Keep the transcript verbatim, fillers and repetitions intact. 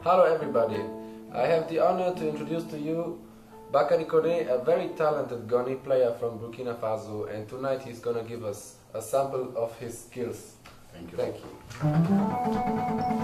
Hello everybody, I have the honor to introduce to you Bakary Koné, a very talented Goni player from Burkina Faso, and tonight he's gonna give us a sample of his skills. Thank you. Thank you.